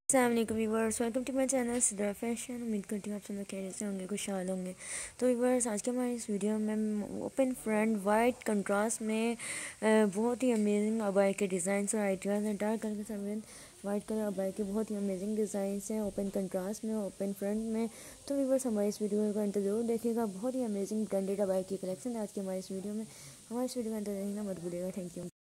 अस्सलामुअलैकुम viewers, welcome to my channel Sidra fashion. उम्मीद करती हूँ आप सब लोग खैरियत से होंगे, खुशहाल होंगे। तो व्यूअर्स, आज के हमारे इस वीडियो में ओपन फ्रंट वाइट कंट्रास्ट में बहुत ही अमेजिंग अबाया के डिज़ाइन और आइडियाज़ हैं। डार्क कलर के साथ वाइट कलर अबाया के बहुत ही अमेजिंग डिज़ाइन हैं ओपन कंट्रास्ट में, ओपन फ्रंट में। तो व्यूअर्स, हमारे इस वीडियो का अंत जरूर देखिएगा। बहुत ही अमेजिंग ब्रांडेड अबाया की कलेक्शन है आज की हमारे इस वीडियो में। हमारे इस वीडियो का अंत देखना मत भूलिएगा। Thank you.